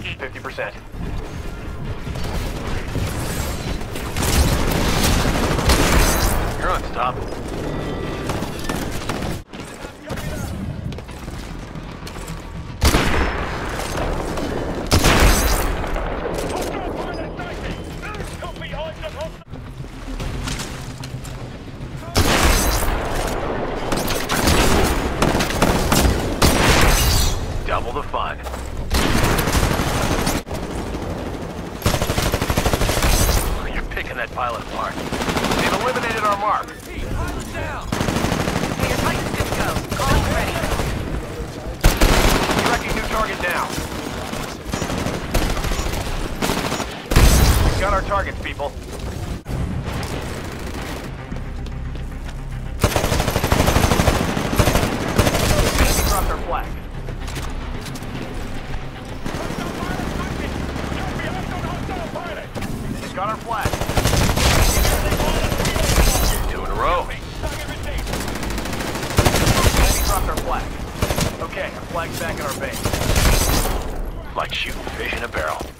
50%. You're unstoppable. Double the fun. You're picking that pilot apart. They've eliminated our mark. Hey, pilot down! Hey, your Titan's good to go. Call it ready. Tracking new target now. We've got our targets, people. Enemy dropped our flag. Got our flag. 2 in a row. Enemy dropped our flag. Okay, our flag's back in our base. Like shooting fish in a barrel.